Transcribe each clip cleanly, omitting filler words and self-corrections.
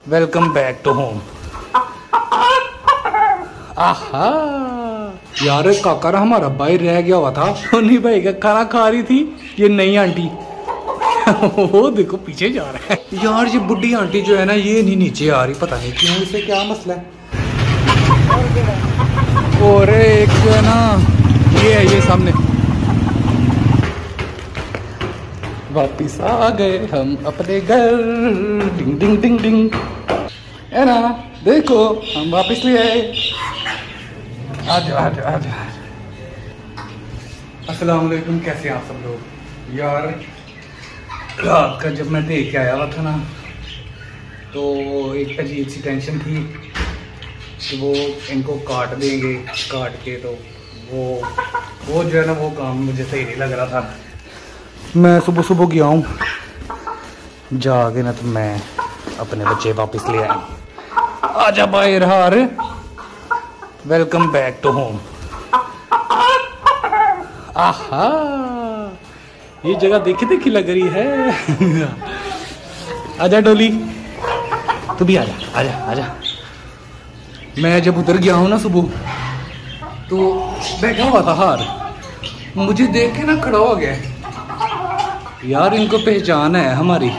Welcome back to home. आहा यार, काका ना हमारा भाई रह गया हुआ था, सोनी भाई का खाना खा रही थी ये नई आंटी। वो देखो पीछे जा रहा है। यार ये बुढ़ी आंटी जो है ना, ये नहीं नीचे आ रही, पता नहीं क्यों, इसे क्या मसला है। और एक जो है ना, ये है ये सामने। वापिस आ गए हम अपने घर, डिंग डिंग डिंग डिंग, है ना, देखो हम वापिस ले आए। आजा आजा आजा। अस्सलाम वालेकुम, कैसे हैं आप सब लोग। यार रात का जब मैं देख के आया हुआ था ना, तो एक अजीब सी टेंशन थी कि वो इनको काट देंगे, काट के तो वो जो है ना, वो काम मुझे सही नहीं लग रहा था। मैं सुबह सुबह गया हूँ, जाके ना तो मैं अपने बच्चे वापस ले आया। आजा बाहर हार, वेलकम बैक टू होम। आहा ये जगह देखी देखी लग रही है। आजा डोली, तू भी आजा आजा आजा। मैं जब उधर गया हूँ ना सुबह, तो बैठा हुआ था हार, मुझे देख के ना खड़ा हो गया। यार इनको पहचान है हमारी।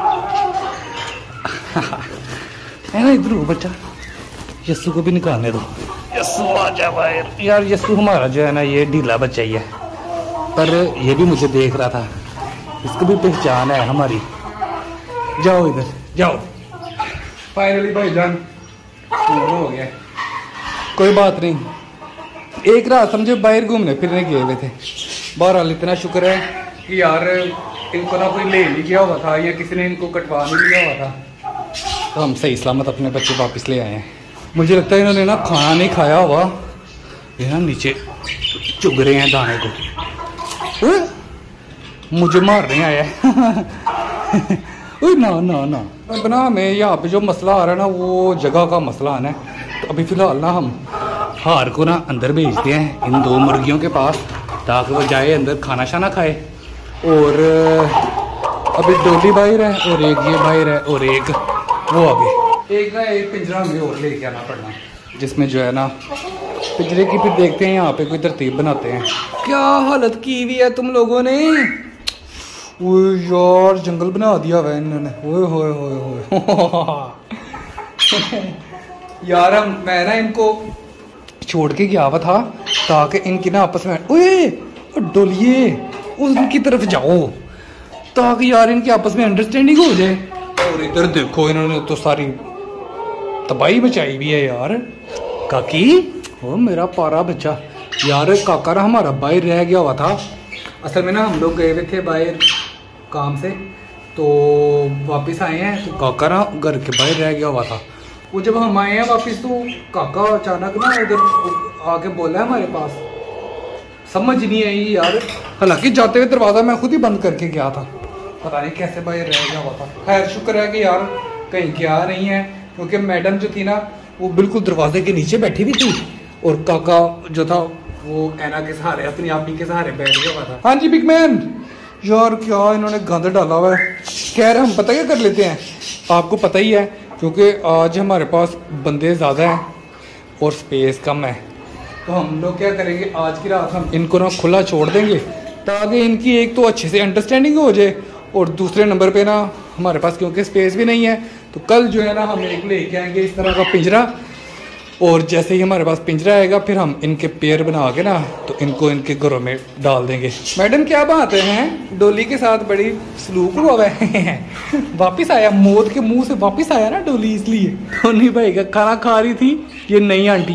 है ना, इधर हो बच्चा, यस्सु को भी निकालने दो। यस्सु आजा बाहर। यार यस्सु हमारा जो है ना, ये ढीला बच्चा ही है, पर ये भी मुझे देख रहा था, इसको भी पहचान है हमारी। जाओ इधर जाओ। फाइनली भाईजान हो गया, कोई बात नहीं। एक रात समझे बाहर घूमने फिरने गए हुए थे। बहरहाल इतना शुक्र है कि यार इनको ना कोई ले नहीं गया हुआ था, या किसी ने इनको कटवा नहीं लिया हुआ था, तो हम सही सलामत अपने बच्चे वापस ले आए हैं। मुझे लगता है इन्होंने ना खाना नहीं खाया हुआ, ये ना नीचे चुग रहे हैं दाने को। मुझे मारने आया है। ना ना ना, अब ना हमें यहाँ पे जो मसला आ रहा है ना, वो जगह का मसला आना है। तो अभी फ़िलहाल ना हम हार को ना अंदर भेजते हैं इन दो मुर्गियों के पास, ताकि वो जाए अंदर खाना शाना खाए। और अभी डोली बाहर है, और एक ये बाहर है, और एक वो आगे। एक ना एक पिंजरा हमें और लेके आना पड़ना, जिसमें जो है ना पिंजरे की फिर देखते हैं यहाँ पे कोई तरतीब बनाते हैं। क्या हालत की हुई है तुम लोगों ने। ओए यार जंगल बना दिया हुआ इन्होंने। ओए होए होए होए। यार मैं ना इनको छोड़ के गया हुआ था, ताकि इनकी ना आपस में, ओए डोलिए उनकी तरफ जाओ, ताकि यार इनकी आपस में अंडरस्टैंडिंग हो जाए। और इधर देखो, इन्होंने तो सारी तबाही मचाई भी है यार। काकी, ओ मेरा पारा बच्चा। यार काका ना हमारा बाहर रह गया हुआ था। असल में ना हम लोग गए हुए थे बाहर काम से, तो वापस आए हैं, तो काका ना घर के बाहर रह गया हुआ था। वो जब हम आए हैं वापस, तो काका अचानक ना इधर आके बोला हमारे पास, समझ नहीं आई यार। हालांकि जाते हुए दरवाज़ा मैं खुद ही बंद करके गया था, पता नहीं कैसे बाहर रह गया हुआ था। खैर शुक्र है कि यार कहीं गया नहीं है, क्योंकि मैडम जो थी ना, वो बिल्कुल दरवाजे के नीचे बैठी हुई थी, और काका जो था वो ऐना के सहारे, अपनी आपी के सहारे बैठ गया हुआ था। हाँ जी बिग मैन। यार क्या इन्होंने गंद डाला हुआ है। खैर हम पता क्या कर लेते हैं, आपको पता ही है, क्योंकि आज हमारे पास बंदे ज़्यादा हैं और स्पेस कम है, तो हम लोग क्या करेंगे, आज की रात हम इनको ना खुला छोड़ देंगे, ताकि इनकी एक तो अच्छे से अंडरस्टैंडिंग हो जाए, और दूसरे नंबर पे ना हमारे पास क्योंकि स्पेस भी नहीं है, तो कल जो है ना हम एक लेके आएंगे इस तरह का पिंजरा। और जैसे ही हमारे पास पिंजरा आएगा, फिर हम इनके पेयर बना के ना, तो इनको इनके घरों में डाल देंगे। मैडम क्या बात है, डोली के साथ बड़ी सलूक हुआ है। वापस आया, मौत के मुंह से वापस आया ना डोली, इसलिए टोनी भाई का खाना खा रही थी ये नई आंटी।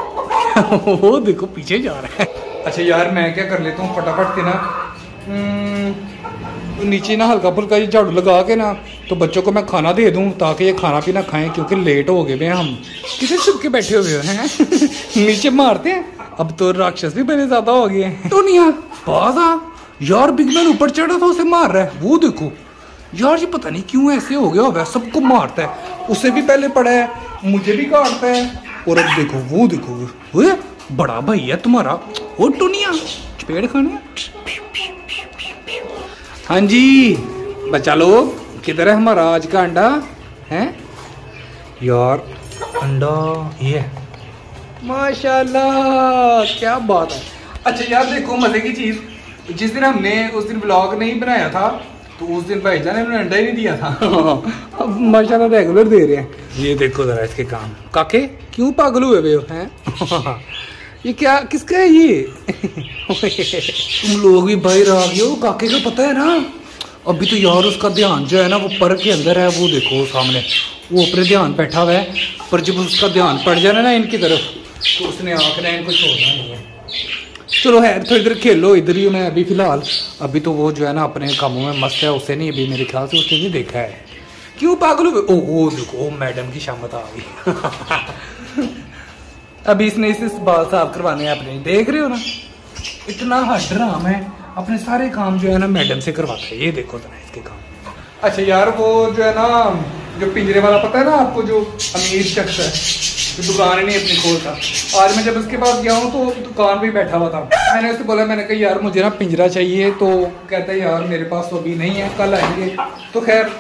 वो देखो पीछे जा रहा है। अच्छा यार मैं क्या कर लेता हूँ फटाफट से ना, नीचे ना हल्का फुल्का ये झाड़ू लगा के ना, तो बच्चों को मैं खाना दे दूं, ताकि ये खाना पीना खाएं, क्योंकि लेट हो गए हैं हम। किसे छुप के बैठे हुए हैं। नीचे मारते हैं, अब तो राक्षस भी बड़े ज्यादा हो गए हैं। तो नहीं बाज आ यार, बिग मैन ऊपर चढ़ा था, उसे मार रहा है। वो देखो यार, ये पता नहीं क्यों ऐसे हो गया होगा, सबको मारता है, उससे भी पहले पड़ा है, मुझे भी काटता है। और अब देखो, वो देखो, बड़ा भाई है तुम्हारा। वो टोनिया चपेड़ खाने। हाँ जी बच्चा लोग, किधर है हमारा आज का अंडा है? यार अंडा ये माशाल्लाह, क्या बात है। अच्छा यार देखो मजे की चीज, जिस दिन हमने उस दिन ब्लॉग नहीं बनाया था तो उस दिन भाईजान ने अंडा ही नहीं दिया था। अब माशाल्लाह रेगुलर दे रहे हैं। ये देखो जरा इसके काम। काके क्यों पागल हुए हो हैं? ये क्या किसका है ये? तुम लोग भी बाहर आ गए हो। काके को पता है ना, अभी तो यार उसका ध्यान जो है ना वो पर के अंदर है। वो देखो सामने वो अपने ध्यान बैठा हुआ है, पर जब उसका ध्यान पड़ जाना ना इनकी तरफ तो उसने आंखना इनको छोड़ना नहीं है। चलो है तो इधर खेलो, इधर ही मैं अभी फिलहाल। अभी तो वो जो है ना अपने कामों में मस्त है, उसे नहीं अभी मेरे ख्याल से उसने नहीं देखा है। क्यों पागल हुए? ओ देखो मैडम की शामत आ गई। अभी इसने इसे बाल साफ करवाने हैं अपने, देख रहे हो ना इतना हड्राम है, अपने सारे काम जो है ना मैडम से करवाता है। ये देखो जरा इसके काम। अच्छा यार वो जो है ना जो पिंजरे वाला पता है ना आपको, जो अमीर शख्स है जो दुकान ही नहीं अपनी खोलता, आज मैं जब उसके पास गया हूँ तो दुकान पे बैठा हुआ था। मैंने उससे बोला, मैंने कहा यार मुझे ना पिंजरा चाहिए, तो कहता है यार मेरे पास तो अभी नहीं है, कल आएंगे। तो खैर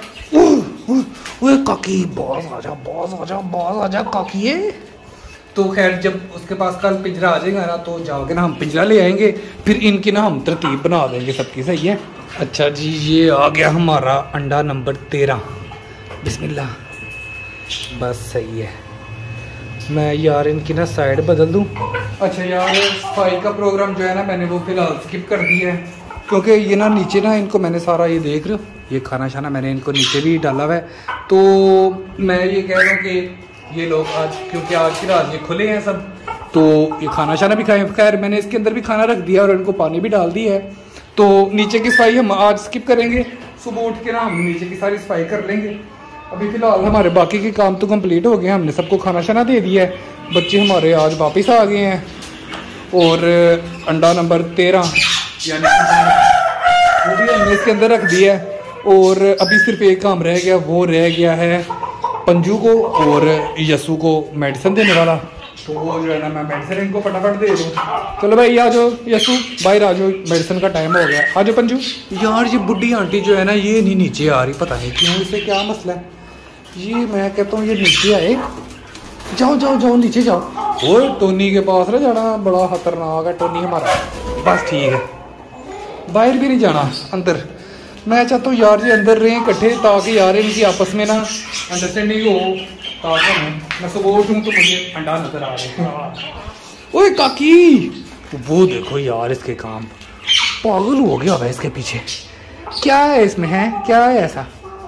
काकी बॉस आजा काकी। तो खैर जब उसके पास कल पिंजरा आ जाएगा ना तो जाके ना हम पिंजरा ले आएंगे, फिर इनकी ना हम तरतीब बना देंगे सबकी। सही है। अच्छा जी ये आ गया हमारा अंडा नंबर 13। बिस्मिल्लाह। बस सही है। मैं यार इनकी ना साइड बदल दूं। अच्छा यार सफाई का प्रोग्राम जो है ना मैंने वो फिलहाल स्किप कर दिया है, क्योंकि ये ना नीचे ना इनको मैंने सारा ये देख रहे हो ये खाना शाना मैंने इनको नीचे भी डाला हुआ है। तो मैं ये कह रहा हूँ कि ये लोग आज, क्योंकि आज की रात ये खुले हैं सब, तो ये खाना शाना भी खाएं। खैर मैंने इसके अंदर भी खाना रख दिया और इनको पानी भी डाल दिया है। तो नीचे की सफाई हम आज स्किप करेंगे, सुबह उठ के ना हम नीचे की सारी सफाई कर लेंगे। अभी फिलहाल हमारे बाकी के काम तो कंप्लीट हो गए, हमने सबको खाना शाना दे दिया है। बच्चे हमारे आज वापस आ गए हैं और अंडा नंबर 13 यानी वो भी हमने इसके अंदर रख दिया है। और अभी सिर्फ एक काम रह गया, वो रह गया है पंजू को और यसू को मेडिसिन देने वाला। तो वो जो है ना मैं मेडिसिन इनको फटाफट दे दूँ। चलो भाई आ जाओ यसू, बाहर आ जाओ, मेडिसिन का टाइम हो गया, आ जाओ पंजू। यार ये बुढ़ी आंटी जो है ना ये नहीं नीचे आ रही, पता नहीं क्यों, इसे क्या मसला है। ये मैं कहता हूँ ये नीचे आए। जाओ जाओ जाओ नीचे जाओ। वो टोनी के पास ना जाना बड़ा खतरनाक है, टोनी हमारा। बस ठीक है, बाहर भी नहीं जाना, अंदर। मैं चाहता हूँ यार ये अंदर रहे इकट्ठे, ताकि यार इनकी आपस में ना अंडरस्टैंडिंग हो। ताकि मैं सुबह उठूँ तो मुझे अंडा नजर आ रहा है। ओए काकी वो देखो यार इसके काम, पागल हो गया भाई इसके पीछे। क्या है इसमें, है क्या है ऐसा?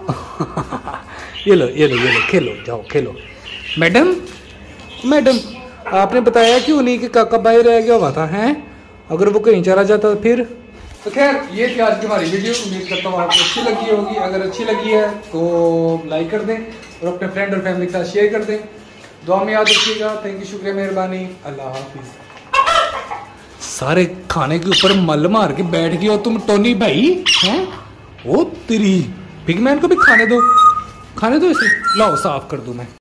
ये लो ये लो ये लो, खेलो जाओ खेलो। मैडम मैडम आपने बताया क्यों नहीं कि काका बाहर रह गया हुआ था, हैं? अगर वो कहीं चला जाता फिर। तो खैर ये थी आज की हमारी वीडियो, उम्मीद करता हूँ आपको अच्छी लगी होगी। अगर अच्छी लगी है तो लाइक कर दें और अपने फ्रेंड और फैमिली के साथ शेयर कर दें। दुआ में याद रखिएगा। थैंक यू, शुक्रिया, मेहरबानी, अल्लाह हाफिज। सारे खाने के ऊपर मल मार के बैठ गए हो तुम टोनी भाई, हैं? ओ तेरी पिगमैन को भी खाने दो इसे। लाओ साफ कर दूं मैं।